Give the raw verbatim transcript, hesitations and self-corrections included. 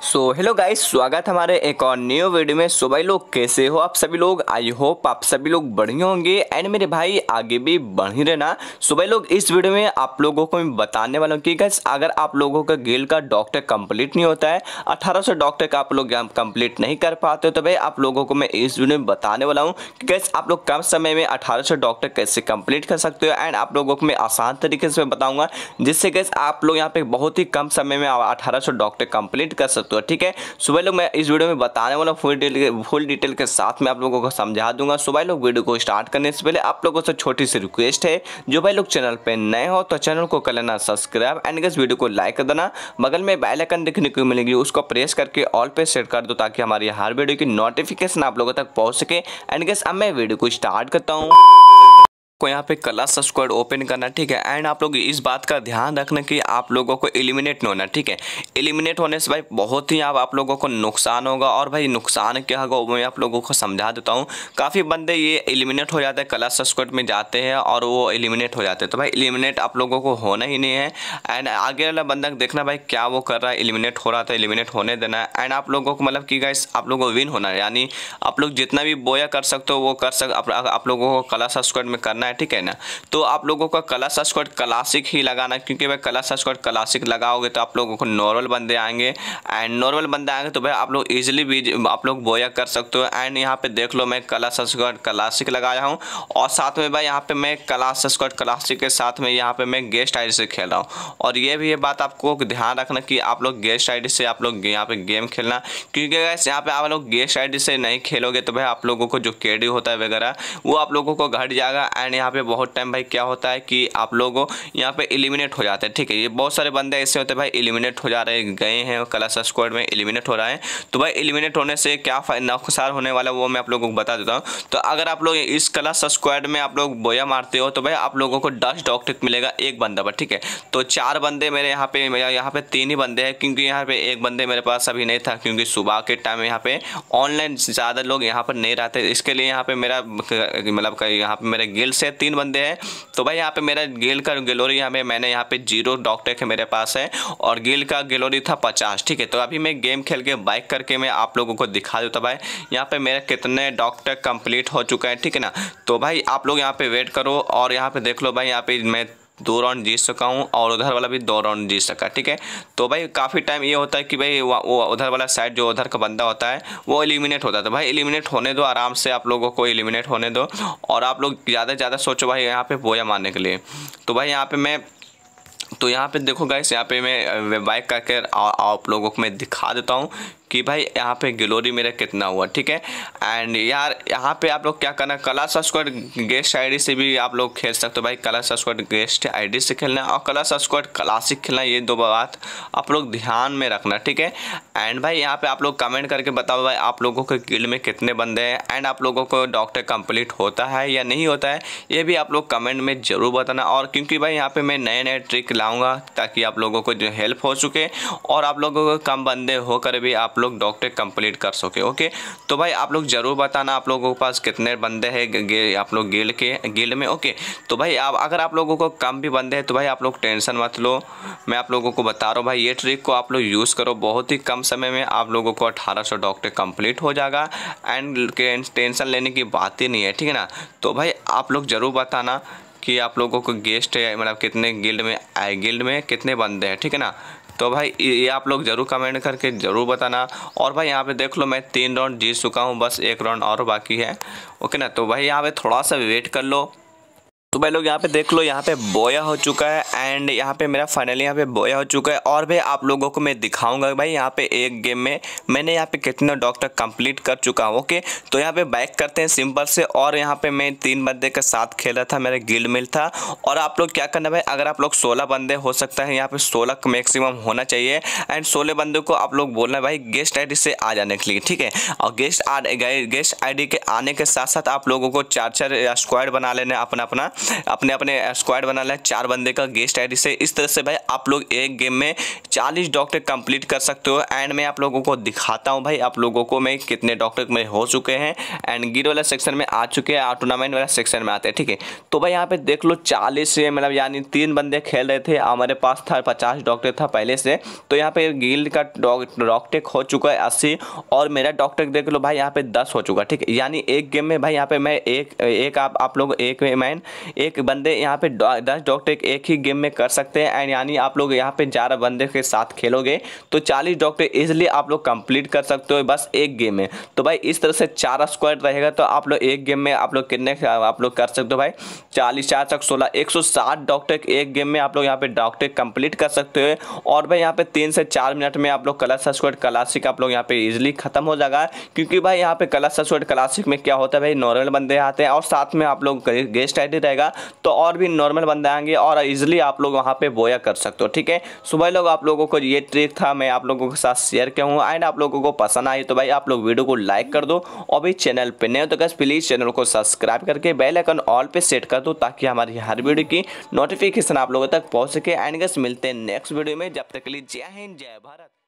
So hello guys, स्वागत है हमारे एक और न्यू वीडियो में। सो भाई लोग कैसे हो आप सभी लोग? आई होप आप सभी लोग बढ़िया होंगे एंड मेरे भाई आगे भी बढ़ ही रहना। सो भाई लोग इस वीडियो में आप लोगों को मैं बताने वाला हूँ कि गाइस अगर आप लोगों का गिल्ड का डॉक्टर कंप्लीट नहीं होता है, अठारह सौ डॉक्टर का आप लोग कंप्लीट नहीं कर पाते हो, तो भाई आप लोगों को मैं इस वीडियो में बताने वाला हूँ कि गाइस आप लोग कम समय में अठारह सौ डॉक्टर कैसे कंप्लीट कर सकते हो। एंड आप लोगों को मैं आसान तरीके से बताऊंगा जिससे गाइस आप लोग यहाँ पे बहुत ही कम समय में अठारह सौ डॉक्टर कंप्लीट कर सकते हो। ठीक है, सुबह लोग मैं इस वीडियो में बताने वाला फुल डिटेल फुल डिटेल के साथ में आप लोगों को समझा दूंगा। सुबह लोग वीडियो को स्टार्ट करने से पहले आप लोगों से छोटी सी रिक्वेस्ट है, जो भाई लोग चैनल पे नए हो तो चैनल को कर लेना सब्सक्राइब एंड इस वीडियो को लाइक कर देना। बगल में बेल आइकन देखने को मिलेगी, उसको प्रेस करके ऑल पे सेट कर दो ताकि हमारी हर वीडियो की नोटिफिकेशन आप लोगों तक पहुंच सके। एंड गैस अब मैं वीडियो को स्टार्ट करता हूँ। को यहाँ पे क्लास स्क्वाड ओपन करना, ठीक है। एंड आप लोग इस बात का ध्यान रखना कि आप लोगों को एलिमिनेट नहीं होना, ठीक है। एलिमिनेट होने से भाई बहुत ही आप, आप लोगों को नुकसान होगा। और भाई नुकसान क्या होगा वो मैं आप लोगों को समझा देता हूँ। काफ़ी बंदे ये एलिमिनेट हो जाते हैं, क्लास स्क्वाड में जाते हैं और वो एलिमिनेट हो जाते हैं। तो भाई एलिमिनेट आप लोगों को होना ही नहीं है। एंड आगे वाला बंदा देखना भाई क्या वो कर रहा है, एलिमिनेट हो रहा था, एलिमिनेट होने देना है। एंड आप लोगों को मतलब कि गाइस आप लोगों को विन होना है, यानी आप लोग जितना भी बोया कर सकते हो वो कर सक आप, आप लोगों को क्लास स्क्वाड में करना है, ठीक है ना। तो आप लोगों का क्लास स्क्वाड क्लासिक ही लगाना, क्योंकि भाई क्लास स्क्वाड क्लासिक लगाओगे तो आप लोगों को नॉर्मल बंदे आएंगे। एंड नॉर्मल बंदे आएंगे तो भाई आप लोग इजीली भी आप लोग बोया कर सकते हो। एंड यहाँ पे देख लो मैं क्लास स्क्वाड क्लासिक लगाया हूँ और साथ में भाई यहाँ पे मैं क्लास स्क्वाड क्लासिक के साथ में यहाँ पे मैं गेस्ट आईडी से खेल रहा हूँ। और ये भी ये बात आपको ध्यान रखना कि आप लोग गेस्ट आईडी से आप लोग यहाँ पे गेम खेलना, क्योंकि गाइस यहाँ पे आप लोग गेस्ट आईडी से नहीं खेलोगे तो भाई आप लोगों को जो केडी होता है वगैरह वो आप लोगों को घट जाएगा। एंड यहाँ पे बहुत टाइम भाई क्या होता है कि आप लोगों यहाँ पे एलिमिनेट हो जाते हैं, ठीक है। ये बहुत सारे बंदे ऐसे होते हैं भाई एलिमिनेट हो जा रहे गए हैं क्लास स्क्वाड में, एलिमिनेट हो रहा है। तो भाई एलिमिनेट होने से क्या नुकसान होने वाला है वो मैं आप लोगों को बता देता हूँ। तो अगर आप लोग इस क्लास स्क्वाड में आप लोग बोया मारते हो तो भाई आप लोगों को दस डॉक्टर मिलेगा एक बंदा पर, ठीक है। तो चार बंदे मेरे यहाँ पे यहाँ पे तीन ही बंदे हैं, क्योंकि यहाँ पे एक बंदे मेरे पास अभी नहीं था, क्योंकि सुबह के टाइम में यहाँ पे ऑनलाइन ज़्यादा लोग यहाँ पर नहीं रहते, इसके लिए यहाँ पे मेरा मतलब यहाँ पे मेरे गिल्ड से तीन बंदे हैं। तो भाई यहाँ पे मेरा गिल्ड का गैलोरी यहाँ पे मैंने यहाँ पे जीरो डॉक्टर के मेरे पास है और गिल्ड का गैलोरी था पचास, ठीक है। तो अभी मैं गेम खेल के बाइक करके मैं आप लोगों को दिखा देता भाई यहाँ पे मेरे कितने डॉक्टर कंप्लीट हो चुके हैं, ठीक है ना। तो भाई आप लोग यहाँ पे वेट करो और यहाँ पे देख लो भाई यहाँ पे मैं दो राउंड जीत सका हूँ और उधर वाला भी दो राउंड जीत सका, ठीक है। तो भाई काफ़ी टाइम ये होता है कि भाई वो उधर वाला साइड जो उधर का बंदा होता है वो एलिमिनेट होता है। तो भाई एलिमिनेट होने दो, आराम से आप लोगों को एलिमिनेट होने दो और आप लोग ज़्यादा से ज़्यादा सोचो भाई यहाँ पे बोया मारने के लिए। तो भाई यहाँ पे मैं तो यहाँ पे देखो गाइस, यहाँ पे मैं बाइक करके आप लोगों को मैं दिखा देता हूँ कि भाई यहाँ पे गैलोरी मेरा कितना हुआ, ठीक है। एंड यार यहाँ पे आप लोग क्या करना, क्लास स्क्वाड गेस्ट आईडी से भी आप लोग खेल सकते हो भाई। क्लास स्क्वाड गेस्ट आईडी से खेलना और क्लास स्क्वाड क्लासिक खेलना, ये दो बात आप लोग ध्यान में रखना, ठीक है। एंड भाई यहाँ पे आप लोग कमेंट करके बताओ भाई आप लोगों के गिल्ड में कितने बंदे हैं एंड आप लोगों को डॉक्टर कंप्लीट होता है या नहीं होता है, ये भी आप लोग कमेंट में ज़रूर बताना। और क्योंकि भाई यहाँ पे मैं नए नए ट्रिक लाऊंगा ताकि आप लोगों को जो हेल्प हो सके और आप लोगों को कम बंदे होकर भी आप लोग डॉक्टर कंप्लीट कर सके, ओके। तो भाई आप लोग जरूर बताना आप लोगों के पास कितने बंदे हैं आप लोग गिल्ड के गिल्ड में, ओके। तो भाई आप अगर आप लोगों को कम भी बंदे हैं तो भाई आप लोग टेंशन मत लो, मैं आप लोगों को बता रहा हूँ भाई ये ट्रिक को आप लोग यूज़ करो, बहुत ही कम समय में आप लोगों को अठारह सौ डॉक्टर कंप्लीट हो जाएगा एंड टेंशन लेने की बात ही नहीं है, ठीक है ना। तो भाई आप लोग ज़रूर बताना कि आप लोगों को गेस्ट है मतलब कितने गिल्ड में आए, गिल्ड में कितने बंदे हैं, ठीक है ना। तो भाई ये आप लोग ज़रूर कमेंट करके ज़रूर बताना। और भाई यहाँ पे देख लो मैं तीन राउंड जीत चुका हूँ, बस एक राउंड और बाकी है, ओके ना। तो भाई यहाँ पे थोड़ा सा वेट कर लो। तो भाई लोग यहाँ पे देख लो यहाँ पे बोया हो चुका है एंड यहाँ पे मेरा फाइनली यहाँ पे बोया हो चुका है। और भाई आप लोगों को मैं दिखाऊंगा भाई यहाँ पे एक गेम में मैंने यहाँ पे कितने डॉक्टर कंप्लीट कर चुका हूँ, ओके। तो यहाँ पे बैक करते हैं सिंपल से। और यहाँ पे मैं तीन बंदे के साथ खेला था, मेरा गिल्ड मिल था। और आप लोग क्या करना भाई, अगर आप लोग सोलह बंदे हो सकता है यहाँ पे सोलह मैक्सिमम होना चाहिए एंड सोलह बंदे को आप लोग बोलना भाई गेस्ट आई डी से आ जाने के लिए, ठीक है। और गेस्ट गेस्ट आई डी के आने के साथ साथ आप लोगों को चार चार स्क्वाड बना लेना अपना अपना, अपने अपने स्क्वाड बना लें चार बंदे का गेस्ट आईडी से। इस तरह से भाई आप लोग एक गेम में चालीस डॉक्टर कंप्लीट कर सकते हो। एंड मैं आप लोगों को दिखाता हूँ भाई आप लोगों को मैं कितने डॉक्टर में हो चुके हैं। एंड गिर वाला सेक्शन में आ चुके हैं, टूर्नामेंट वाला सेक्शन में आते हैं, ठीक है। तो भाई यहाँ पे देख लो चालीस मतलब यानी तीन बंदे खेल रहे थे, हमारे पास था पचास डॉक्टर था पहले से। तो यहाँ पे गिल्ड का डॉक्टर हो चुका है अस्सी और मेरा डॉक्टर देख लो भाई यहाँ पे दस हो चुका है, ठीक है। यानी एक गेम में भाई यहाँ पे मैं एक एक आप आप लोग एक मैन एक बंदे यहाँ पे दस डॉक्टर एक ही गेम में कर सकते हैं। एंड यानी आप लोग यहाँ पे ग्यारह बंदे के साथ खेलोगे तो चालीस डॉक्टर इजिली आप लोग कंप्लीट कर सकते हो बस एक गेम में। तो भाई इस तरह से चार स्क्वाड रहेगा तो आप लोग एक गेम में आप लोग कितने आप लोग कर सकते हो भाई चालीस चार तक सोलह एक सौ साठ डॉक्टर एक गेम में आप लोग यहाँ पे डॉक्टर कंप्लीट कर सकते हो। और भाई यहाँ पे तीन से चार मिनट में आप लोग क्लास स्क्वाड क्लासिक आप लोग यहाँ पे इजिली खत्म हो जाएगा। क्योंकि भाई यहाँ पे क्लास स्क्वाड क्लासिक में क्या होता है भाई नॉर्मल बंदे आते हैं और साथ में आप लोग गेस्ट आईडी रहेगा तो और भी नॉर्मल बंदे आएंगे और इजिली आप लोग वहाँ पे बोया कर सकते हो, ठीक है। सुबह लोग आप लोगों को ये ट्रिक था मैं आप लोगों के साथ शेयर किया हूँ। एंड आप लोगों को पसंद आई तो भाई आप लोग वीडियो को लाइक कर दो और भी चैनल पे नए हो तो गाइस प्लीज चैनल को सब्सक्राइब करके बेल आइकन ऑल पे सेट कर दो ताकि हमारी हर वीडियो की नोटिफिकेशन आप लोगों तक पहुंच सके। एंड गाइस मिलते हैं नेक्स्ट वीडियो में, जब तक के लिए जय हिंद जय भारत।